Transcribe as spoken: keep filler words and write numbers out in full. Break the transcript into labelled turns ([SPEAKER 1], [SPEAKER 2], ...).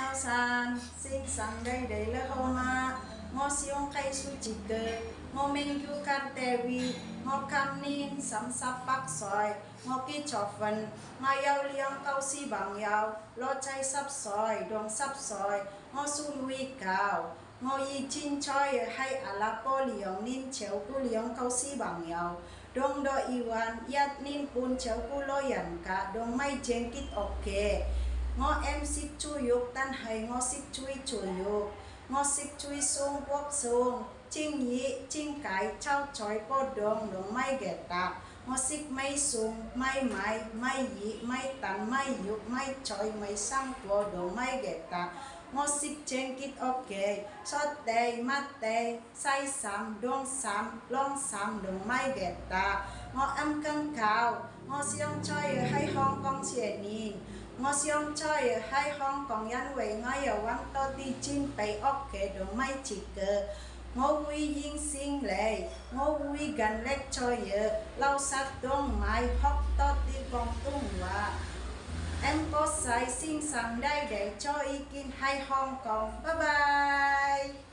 [SPEAKER 1] chào san xin sang đây đấy là hôm mà ngô siêu cây su chỉ cơ ngô mình du can tè vi ngô cam nín sắm sắp bắc soi ngô kí chọc phần ngô yêu liang cao si bằng yêu lo chay sắp soi đông sắp soi ngô su lui cao ngô y chín choi hay alapo liang nín chéo cu liang cao si bằng yêu đông do iwan yat nín bun chéo cu lo yan cả đông mai chen kít ok ngô em xích chui dục tan hay ngô xích chui chui dục ngô xích chui sung quốc sung chinh nhị chinh cái trao chói bó đông đông mai ghé tạc ngô xích mai sung mai mai mai nhị mai tan mai dục mai chói mai sang bó đông mai ghé tạc ngô xích chen kít ok sót tê mát tê say sam đông sam long sam đông mai ghé tạc ngô âm căng cao ngô siêu chơi hay Hong Kong xuyên nhìn ngô siêu chơi hay Hong Kong yan vậy ngay ở quán to đi chín bay ốc kể đồ mai chỉ cơ ngô vui dinh sinh lệ ngô vui gần lết chơi ở lau sát đông mai hóc to đi vòng tung và em có sai xin sang đây để cho ý kiến hay Hong Kong. Bye bye.